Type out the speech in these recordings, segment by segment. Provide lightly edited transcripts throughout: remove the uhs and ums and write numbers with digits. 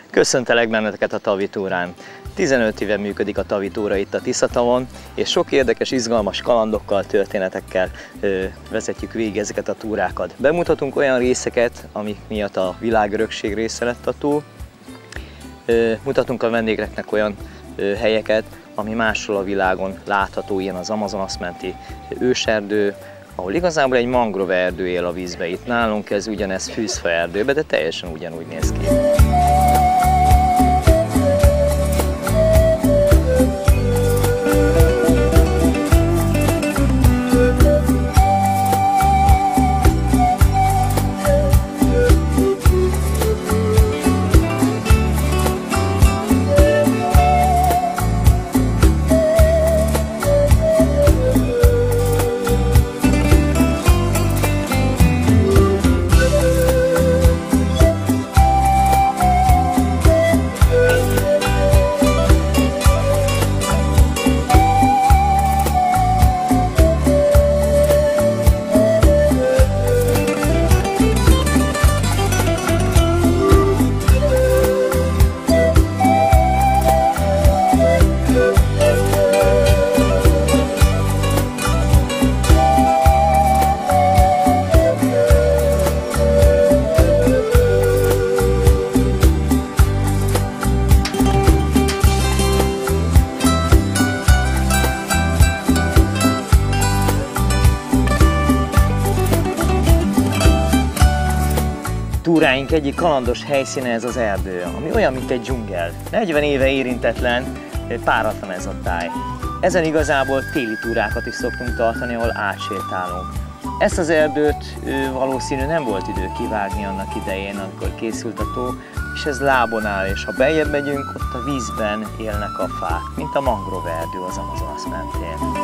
Köszöntelek benneteket a Tavi túrán. 15 éve működik a Tavi túra itt a Tiszatavon, és sok érdekes, izgalmas kalandokkal, történetekkel vezetjük végig ezeket a túrákat. Bemutatunk olyan részeket, amik miatt a világörökség része lett a tó. Mutatunk a vendégeknek olyan helyeket, ami máshol a világon látható, ilyen az Amazonas menti őserdő, ahol igazából egy mangroveerdő él a vízbe. Itt nálunk ez ugyanez fűzfaerdőbe, de teljesen ugyanúgy néz ki. Túráink egyik kalandos helyszíne ez az erdő, ami olyan, mint egy dzsungel. 40 éve érintetlen, páratlan ez a táj. Ezen igazából téli túrákat is szoktunk tartani, ahol átsétálunk. Ezt az erdőt valószínű nem volt idő kivágni annak idején, amikor készült a tó, és ez lábon áll, és ha beljebb megyünk, ott a vízben élnek a fák, mint a mangroveerdő az Amazonas mentén.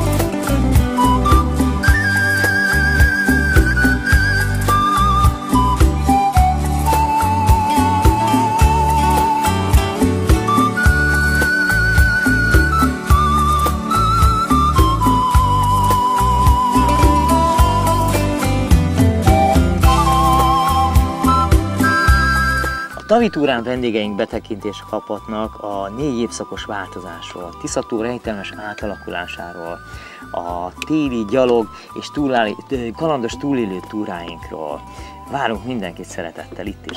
A Tavi túrán vendégeink betekintést kaphatnak a 4 évszakos változásról, Tiszató rejtelmes átalakulásáról, a téli, gyalog és kalandos túlélő túráinkról. Várunk mindenkit szeretettel itt is!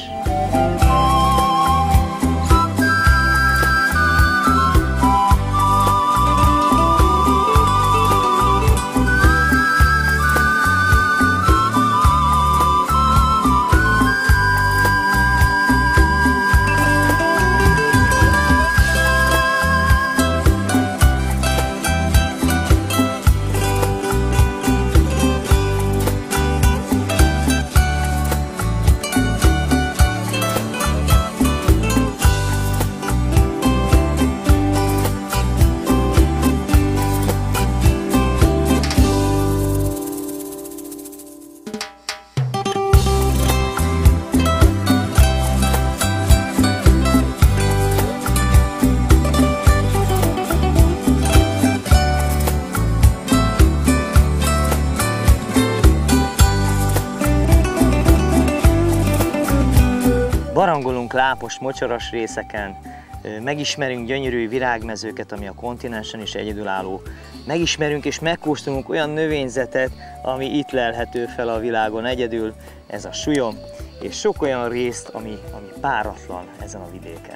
Barangolunk lápos, mocsaras részeken, megismerünk gyönyörű virágmezőket, ami a kontinensen is egyedülálló. Megismerünk és megkóstolunk olyan növényzetet, ami itt lelhető fel a világon egyedül, ez a sulyom, és sok olyan részt, ami páratlan ezen a vidéken.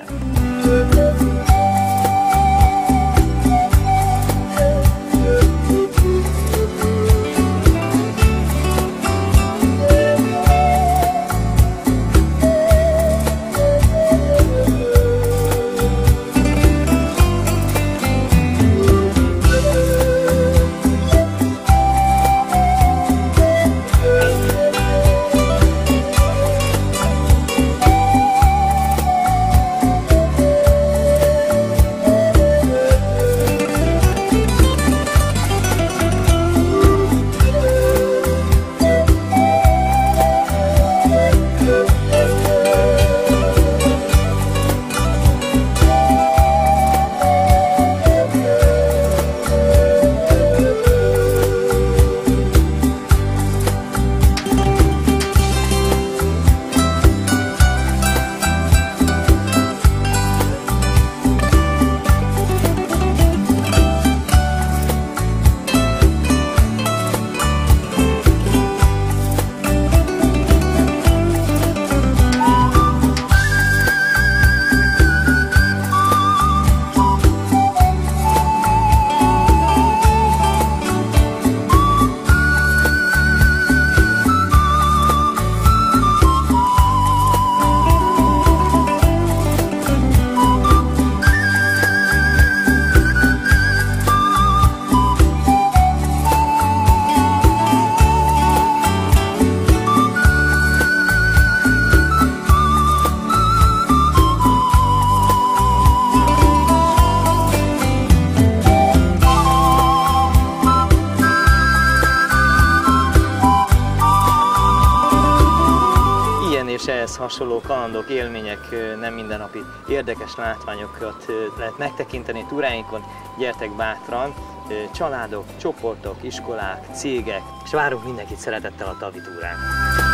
és ehhez hasonló kalandok, élmények, nem mindennapi érdekes látványokat lehet megtekinteni túráinkon. Gyertek bátran, családok, csoportok, iskolák, cégek, és várunk mindenkit szeretettel a Tavi túrán.